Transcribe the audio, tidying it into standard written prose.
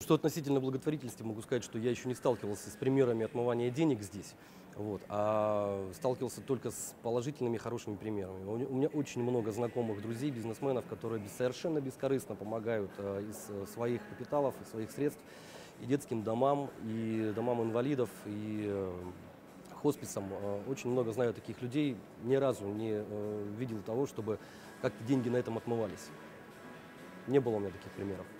Что относительно благотворительности, могу сказать, что я еще не сталкивался с примерами отмывания денег здесь, вот, а сталкивался только с положительными, хорошими примерами. У меня очень много знакомых друзей, бизнесменов, которые совершенно бескорыстно помогают из своих капиталов, из своих средств и детским домам, и домам инвалидов, и хосписам. Очень много знаю таких людей, ни разу не видел того, чтобы как-то деньги на этом отмывались. Не было у меня таких примеров.